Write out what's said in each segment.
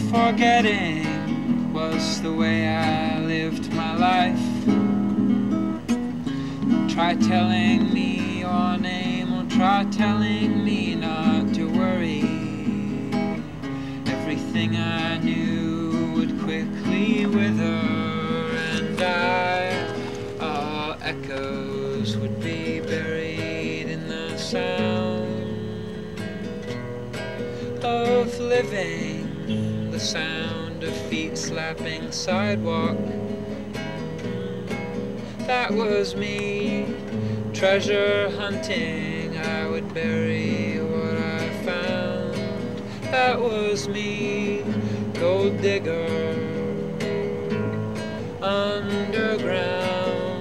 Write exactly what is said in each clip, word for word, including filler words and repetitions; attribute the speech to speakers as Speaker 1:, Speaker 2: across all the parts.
Speaker 1: Forgetting was the way I lived my life. Try telling me your name, or try telling me not to worry. Everything I knew would quickly wither, and I, all echoes, would be buried in the sound of living, the sound of feet slapping sidewalk. That was me, treasure hunting. I would bury what I found. That was me, gold digger, underground.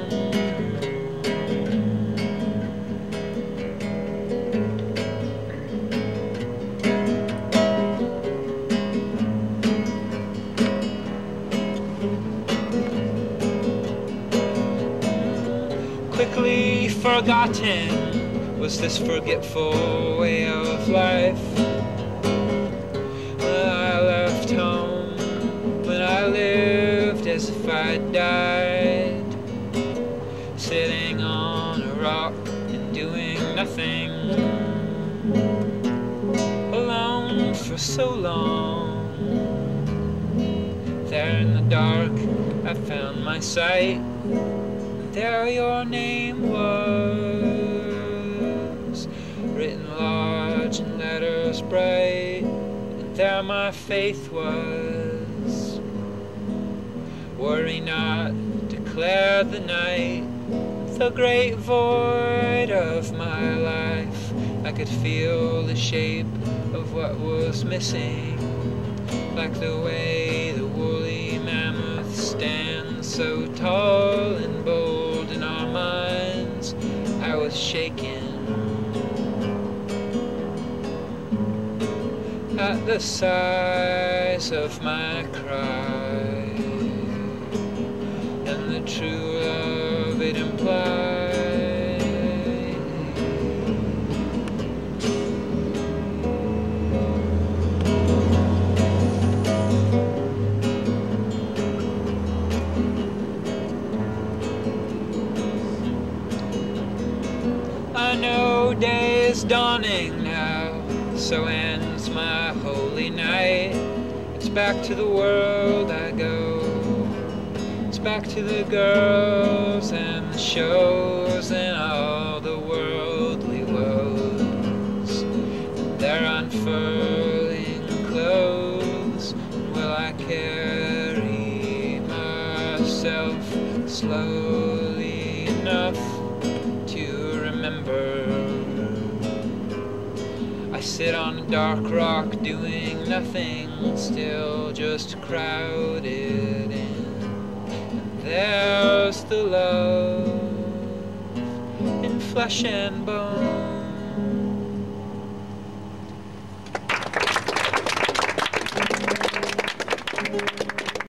Speaker 1: Quickly forgotten was this forgetful way of life. When I left home, when I lived as if I'd died, sitting on a rock and doing nothing, alone for so long. There in the dark I found my sight. There your name was, written large in letters bright, and there my faith was. Worry not, declared the night, the great void of my life. I could feel the shape of what was missing, like the way the woolly mammoth stands so tall and bold in our minds. I was shaken at the size of my cry, and the true love it implied. I know day is dawning now, so ends my holy night. It's back to the world I go, it's back to the girls and the shows and all the worldly woes. And they're unfurling clothes, and will I carry myself slowly enough to remember? I sit on a dark rock doing nothing, still just crowded in. And there's the love in flesh and bone.